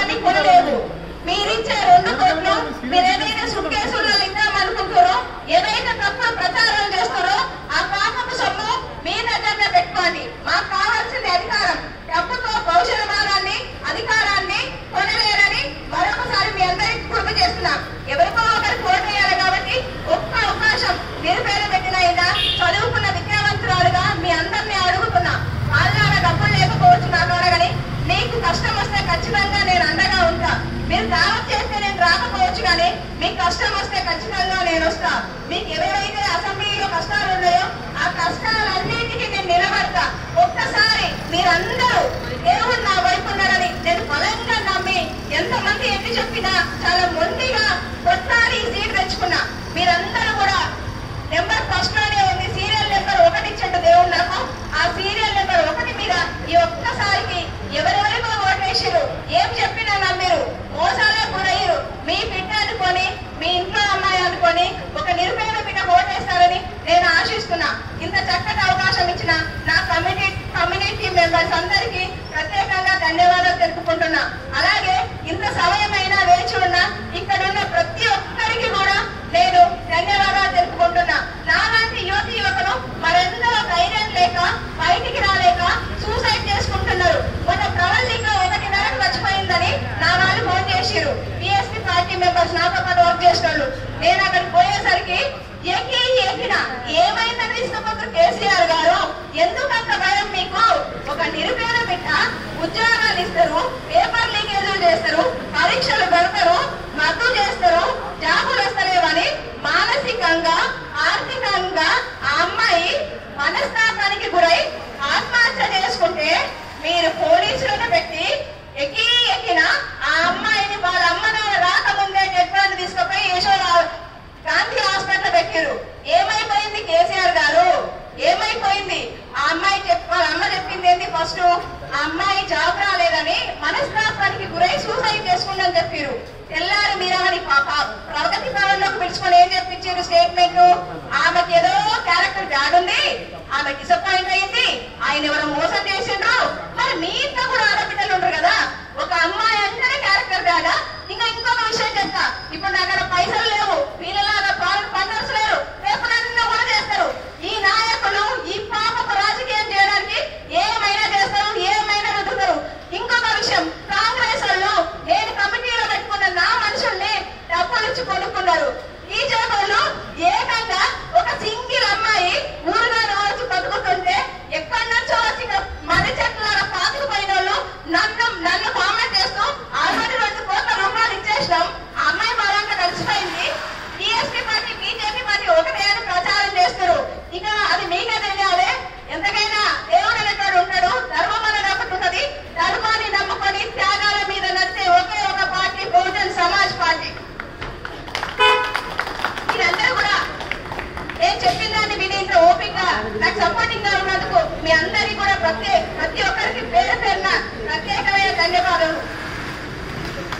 కానీ కొనలేదు. మీరిచ్చే 2 కోట్లు మీరు ఏదైనా సూట్ కేసుల్లో ఇద్దామనుకుంటారో, ఏదైతే తప్పుడు ప్రచారం చేస్తారో ఆ పాపపు సొమ్ము మీ దగ్గరనే పెట్టుకోండి. మాకు కావాల్సింది అధికారం. డబ్బుతో భవిష్యమానాన్ని అధికారాన్ని కొనలేరని మరొకసారి మీ అందరికీ గుర్తు చేస్తున్నాం. ఎవరికో ఒకరికి ఓటేయాలి కాబట్టి ఒక్క అవకాశం నిరుపేద పెట్టినైనా చదువుకున్న విద్యావంతురాలుగా మీ అందరినీ అడుగుతున్నా. వాళ్ళ డబ్బులు లేకపోవచ్చు నాకు అడగని, మీకు కష్టం వస్తే ఖచ్చితంగా నేను అండగా ఉంటా. మీరు దావత్ చేస్తే నేను రాకపోవచ్చు కానీ మీకు కష్టం వస్తే ఖచ్చితంగా నేను వస్తా. మీకు ఎవరైతే అసెంబ్లీలో కష్టాలు ఉన్నాయో ఆ కష్టాలన్నింటికి నేను నిలబడతా. ఒక్కసారి మీరందరూ దేవుడు నా వైపు ఉన్నారని నేను బలంగా నమ్మి ఎంతమంది ఎన్ని చెప్పినా చాలా మొండిగా కొట్లాడి సీట్ తెచ్చుకున్నా. మీరందరూ కూడా నెంబర్ ఫస్ట్ లోనే ఉంది. సీరియల్ నెంబర్ 1 ఇచ్చిండు దేవుడు నాకు. ఆ సీరియల్ నెంబర్ 1 మీద ఈ ఒక్కసారికి ఎవరెవరికో ఓటేసారు. ఏం చెప్పినా నమ్మిరు, మోసాలే గురయ్యారు. మీ బిడ్డ అనుకొని, మీ ఇంట్లో అమ్మాయి అనుకొని ఒక నిరుపేద బిడ్డ ఓటేస్తారని నేను ఆశిస్తున్నా. ఇంత చక్కటి అవకాశం ఇచ్చిన నా కమ్యూనిటీ మెంబర్స్ అందరికీ ప్రత్యేకంగా ధన్యవాదాలు తెలుపుకుంటున్నా. అలాగే ఇంత సమయమైనా వేచి ఉన్న ఇక్కడున్న ప్రతి ఒక్కరికి కూడా నేను ధన్యవాదాలు తెలుపుకుంటున్నా. నాలాంటి యువతి యువకులు మరెందరో ధైర్యం లేక బయటికి రాలేక సూసైడ్ చేసుకుంటున్నారు. మన ప్రవల్లిక 1:30కి చచ్చిపోయిందని నా వాళ్ళు ఫోన్ చేసిరు. పిఎస్పీ పార్టీ మెంబర్స్ నాతో పాటు వర్క్ చేసేవాళ్ళు. నేను అక్కడికి పోయేసరికి ఎక్కిన ఏమైందని తీసుకుపోతారు కేసీఆర్ గారు. ఎందుకంత భయం మీకు? ఒక నిరుపేద బిడ్డ ఉద్యోగాలు ఇస్తారు, పేపర్ లీకేజీలు చేస్తారు, పరీక్షలు పెడతారు, మద్దతు చేస్తారు, జాబులు వస్తలేవని మానసికంగా ఆర్థికంగా ఆ అమ్మాయి మనస్తాపానికి గురై ఆత్మహత్య చేసుకుంటే మీరు పోలీసులను పెట్టి ఎక్కిన ఆ అమ్మాయిని వాళ్ళ అమ్మ నాన్న రాకముందే చెప్పాలని తీసుకుపోయి యశోద గాంధీ హాస్పిటల్ పెట్టారు. ఏమైపోయింది కేసీఆర్ గారు? ఏమైపోయింది? ఆ అమ్మాయి వాళ్ళ అమ్మ చెప్పింది ఏంటి? ఫస్ట్ ఆ అమ్మాయి జాబ్ రాలేదని మనస్తాపానికి గురై సూసైడ్ చేసుకుందని చెప్పారు. తెల్లారి మీరని ప్రగతి భవన్లోకి పిలుచుకొని ఏం చెప్పించారు స్టేట్మెంట్? ఆమెకి ఏదో క్యారెక్టర్ బ్యాడ్ ఉంది,